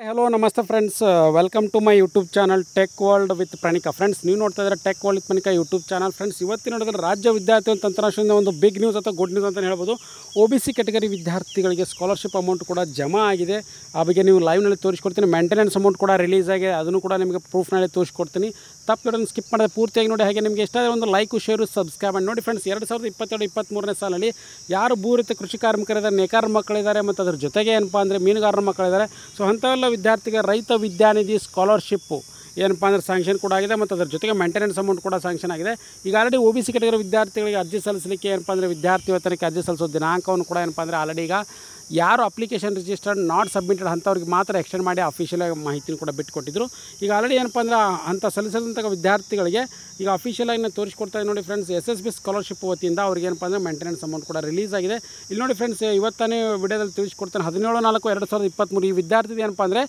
Hello ನಮಸ್ತೆ friends, welcome to my YouTube channel tech world with Praneeka. Friends, ನೀವು ನೋಡ್ತಾ ಇದ್ದಾರೆ tech world with Praneeka YouTube channel. Friends, ಇವತ್ತಿನ ನೋಡಿದ್ರೆ ರಾಜ್ಯ ವಿದ್ಯಾರ್ಥಿ ತಂತ್ರಾಂಶದಿಂದ ಒಂದು ಬಿಗ್ ನ್ಯೂಸ್ ಅಥವಾ ಗುಡ್ ನ್ಯೂಸ್ ಅಂತ ಹೇಳ್ಬೋದು. OBC ಕ್ಯಾಟಗರಿ ವಿದ್ಯಾರ್ಥಿಗಳಿಗೆ ಸ್ಕಾಲರ್ಶಿಪ್ ಅಮೌಂಟ್ ಕೂಡ ಜಮಾ ಆಗಿದೆ. ಆ ಬಗ್ಗೆ ನೀವು ಲೈವ್ನಲ್ಲಿ ತೋರಿಸ್ಕೊಡ್ತೀನಿ. ಮೇಂಟೆನೆನ್ಸ್ ಅಮೌಂಟ್ ಕೂಡ ರಿಲೀಸ್ ಆಗಿದೆ, ಅದನ್ನು ಕೂಡ ನಿಮಗೆ ಪ್ರೂಫ್ನಲ್ಲಿ ತೋರಿಸ್ಕೊಡ್ತೀನಿ. ತಪ್ಪು ಸ್ಕಿಪ್ ಮಾಡಿದ್ರೆ ಪೂರ್ತಿಯಾಗಿ ನೋಡಿ. ಹಾಗೆ ನಿಮಗೆ ಇಷ್ಟ ಒಂದು ಲೈಕು, ಶೇರು, ಸಬ್ಸ್ಕ್ರೈಬ್ ಮಾಡಿ ನೋಡಿ. ಫ್ರೆಂಡ್ಸ್, 2022-23ನೇ ಸಾಲಲ್ಲಿ ಯಾರು ಭೂರಹಿತ ಕೃಷಿ ಕಾರ್ಮಿಕರಿದ್ದಾರೆ, ನೇಕಾರ ಮಕ್ಕಳಿದ್ದಾರೆ ಮತ್ತು ಅದ್ರ ಜೊತೆಗೆ ಏನಪ್ಪ ಅಂದರೆ ಮೀನುಗಾರರ ಮಕ್ಕಳಿದ್ದಾರೆ. ಸೊ ಅಂಥವೆಲ್ಲ ವಿದ್ಯಾರ್ಥಿಗೆ ರೈತ ವಿದ್ಯಾನಿಧಿ ಸ್ಕಾಲರ್ಶಿಪ್ಪು ಏನಪ್ಪ ಅಂದರೆ ಸ್ಯಾಂಕ್ಷನ್ ಕೂಡ ಆಗಿದೆ ಮತ್ತು ಅದರ ಜೊತೆಗೆ ಮೇಂಟೆನೆನ್ಸ್ ಅಮೌಂಟ್ ಕೂಡ ಸ್ಯಾಂಕ್ಷನ್ ಆಗಿದೆ. ಈಗ ಆಲ್ರೆಡಿ OBC ಕ್ಯಾಟಗರಿ ವಿದ್ಯಾರ್ಥಿಗಳಿಗೆ ಅರ್ಜಿ ಸಲ್ಲಿಸಲಿಕ್ಕೆ ಏನಪ್ಪ ಅಂದರೆ ವಿದ್ಯಾರ್ಥಿ ವೇತನಕ್ಕೆ ಅರ್ಜಿ ಸಲ್ಲಿಸೋ ದಿನಾಂಕವನ್ನು ಕೂಡ ಏನಪ್ಪ ಅಂದರೆ ಆಲ್ರೆಡಿ ಈಗ ಯಾರು ಅಪ್ಲಿಕೇಶನ್ ರಿಜಿಸ್ಟರ್ಡ್ ನಾಟ್ ಸಬ್ಮಿಟೆಡ್ ಅಂಥವ್ರಿಗೆ ಮಾತ್ರ ಎಕ್ಸ್ಟೆಂಡ್ ಮಾಡಿ ಅಫಿಷಿಯಲ್ ಮಾಹಿತಿನ ಕೂಡ ಬಿಟ್ಟುಕೊಟ್ಟಿದ್ರು. ಈಗ ಆಲ್ರೆಡಿ ಏನಪ್ಪ ಅಂದರೆ ಅಂಥ ಸಲ್ಲಿಸಿದಂಥ ವಿದ್ಯಾರ್ಥಿಗಳಿಗೆ ಈಗ ಅಫಿಷಿಯಲಾಗಿ ತೋರಿಸ್ಕೊಡ್ತಾ ನೋಡಿ ಫ್ರೆಂಡ್ಸ್. SSP ಸ್ಕಾಲರ್ಶಿಪ್ ವತಿಯಿಂದ ಅವ್ರಿಗೆ ಏನಪ್ಪ ಅಂದರೆ ಮೇಂಟೆನೆನ್ಸ್ ಅಮೌಂಟ್ ಕೂಡ ರಿಲೀಸ್ ಆಗಿದೆ. ಇಲ್ಲಿ ನೋಡಿ ಫ್ರೆಂಡ್ಸ್, ಇವತ್ತಾನೇ ವಿಡಿಯೋದಲ್ಲಿ ತಿಳಿಸ್ಕೊಡ್ತಾನೆ. 17/4/2020 ಈ ವಿದ್ಯಾರ್ಥಿ ಏನಪ್ಪ ಅಂದರೆ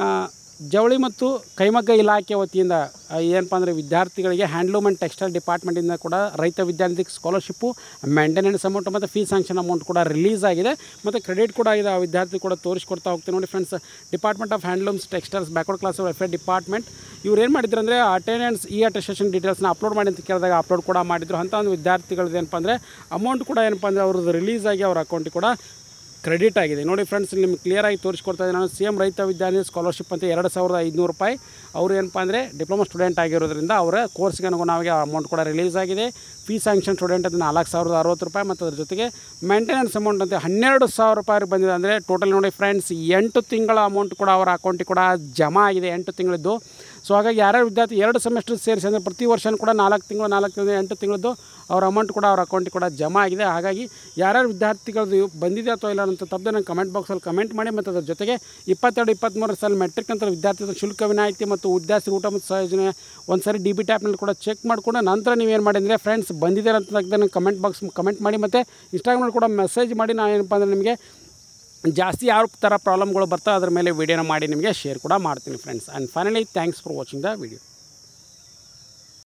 ಜವಳಿ ಮತ್ತು ಕೈಮಗ್ಗ ಇಲಾಖೆ ವತಿಯಿಂದ ಏನಪ್ಪ ಅಂದರೆ ವಿದ್ಯಾರ್ಥಿಗಳಿಗೆ ಹ್ಯಾಂಡ್ಲೂಮ್ ಆ್ಯಂಡ್ ಟೆಕ್ಸ್ಟೈಲ್ ಡಿಪಾರ್ಟ್ಮೆಂಟಿಂದ ಕೂಡ ರೈತ ವಿದ್ಯಾರ್ಥಿ ಸ್ಕಾಲರ್ಶಿಪ್ಪು, ಮೇಂಟೆನೆನ್ಸ್ ಅಮೌಂಟ್ ಮತ್ತು ಫೀ ಸ್ಯಾಂಕ್ಷನ್ ಅಮೌಂಟ್ ಕೂಡ ರಿಲೀಸ್ ಆಗಿದೆ ಮತ್ತು ಕ್ರೆಡಿಟ್ ಕೂಡ ಆಗಿದೆ. ಆ ವಿದ್ಯಾರ್ಥಿ ಕೂಡ ತೋರಿಸ್ಕೊಡ್ತಾ ಹೋಗ್ತೀನಿ ನೋಡಿ friends. Department of handlooms textiles backward class welfare department ಇವ್ರು ಏನು ಮಾಡಿದ್ರು ಅಂದರೆ ಅಟೆಂಡೆನ್ಸ್ ಅಟೆಸ್ಟೇಷನ್ ಡೀಟೇಲ್ಸ್ನ ಅಪ್ಲೋಡ್ ಮಾಡಿ ಅಂತ ಕೇಳಿದಾಗ ಅಪ್ಲೋಡ್ ಕೂಡ ಮಾಡಿದ್ರು. ಅಂಥ ಒಂದು ವಿದ್ಯಾರ್ಥಿಗಳದ್ದು ಏನಪ್ಪ ಅಂದರೆ ಅಮೌಂಟ್ ಕೂಡ ಏನಪ್ಪ ಅಂದರೆ ಅವ್ರದ್ದು ರಿಲೀಸ್ ಆಗಿ ಅವ್ರ ಅಕೌಂಟಿಗೆ ಕೂಡ ಕ್ರೆಡಿಟ್ ಆಗಿದೆ ನೋಡಿ ಫ್ರೆಂಡ್ಸ್. ನಿಮ್ಗೆ ಕ್ಲಿಯರಾಗಿ ತೋರಿಸ್ಕೊಡ್ತಾ ಇದ್ದೀನಿ ನಾನು. CM ರೈತ ವಿದ್ಯಾನಿಧಿ ಸ್ಕಾಲರ್ಶಿಪ್ ಅಂತ 2500 ರೂಪಾಯಿ. ಅವರು ಏನಪ್ಪ ಅಂದರೆ ಡಿಪ್ಲೊಮಾ ಸ್ಟೂಡೆಂಟ್ ಆಗಿರೋದ್ರಿಂದ ಅವರ ಕೋರ್ಸ್ಗೆ ಅನುಗುಣವಾಗಿ ಅಮೌಂಟ್ ಕೂಡ ರಿಲೀಸ್ ಆಗಿದೆ. ಫೀ ಸ್ಯಾಂಕ್ಷನ್ ಸ್ಟೂಡೆಂಟ್ ಅಂತ 4060 ರೂಪಾಯಿ ಮತ್ತು ಅದ್ರ ಜೊತೆಗೆ ಮೇಂಟೆನೆನ್ಸ್ ಅಮೌಂಟ್ ಅಂತ 12,000 ರೂಪಾಯಿ ಬಂದಿದೆ. ಅಂದರೆ ಟೋಟಲ್ ನೋಡಿ ಫ್ರೆಂಡ್ಸ್ 8 ತಿಂಗಳ ಅಮೌಂಟ್ ಕೂಡ ಅವರ ಅಕೌಂಟಿಗೆ ಕೂಡ ಜಮಾ ಆಗಿದೆ, 8 ತಿಂಗಳದ್ದು. ಸೊ ಹಾಗಾಗಿ ಯಾರ್ಯಾರು ವಿದ್ಯಾರ್ಥಿ 2 ಸೆಮಿಸ್ಟರ್ ಸೇರಿಸಿ ಅಂದರೆ ಪ್ರತಿ ವರ್ಷವೂ ಕೂಡ 4 ತಿಂಗಳು 8 ತಿಂಗಳದ್ದು ಅವ್ರ ಅಮೌಂಟ್ ಕೂಡ ಅವ್ರ ಅಕೌಂಟಿಗೆ ಕೂಡ ಜಮಾ ಆಗಿದೆ. ಹಾಗಾಗಿ ಯಾರ್ಯಾರು ವಿದ್ಯಾರ್ಥಿಗಳದ್ದು ಬಂದಿದೆ ಅಥವಾ ಇಲ್ಲ ಅಂತ ತಪ್ಪದೆ ನಂಗೆ ಕಮೆಂಟ್ ಬಾಕ್ಸಲ್ಲಿ ಕಮೆಂಟ್ ಮಾಡಿ. ಮತ್ತು ಅದ್ರ ಜೊತೆಗೆ 22-23 ಸಾಲ ಮೆಟ್ರಿಕ್ ಅಂತ ವಿದ್ಯಾರ್ಥಿ ಶುಲ್ಕ ವಿನಾಯಿತಿ ಮತ್ತು ವಿದ್ಯಾರ್ಥಿ ಊಟ ಮತ್ತು ಸಹಯೋಜನೆ ಒಂದು ಸಾರಿ DBT ಆ್ಯಪ್ನಲ್ಲಿ ಕೂಡ ಚೆಕ್ ಮಾಡಿಕೊಂಡು ನಂತರ ನೀವೇನು ಮಾಡಿ ಅಂದರೆ ಫ್ರೆಂಡ್ಸ್ ಬಂದಿದೆ ಅಂತ ನಂಗೆ ಕಮೆಂಟ್ ಬಾಕ್ಸ್ ಕಮೆಂಟ್ ಮಾಡಿ ಮತ್ತು ಇನ್ಸ್ಟಾಗ್ರಾಮಲ್ಲಿ ಕೂಡ ಮೆಸೇಜ್ ಮಾಡಿ. ನಾನು ಏನಪ್ಪ ಅಂದರೆ ನಿಮಗೆ ಜಾಸ್ತಿ ಯಾವ ಥರ ಪ್ರಾಬ್ಲಮ್ಗಳು ಬರ್ತಾವೆ ಅದ್ರ ಮೇಲೆ ವೀಡಿಯೋನ ಮಾಡಿ ನಿಮಗೆ ಶೇರ್ ಕೂಡ ಮಾಡ್ತೀನಿ friends. And finally thanks for watching the video.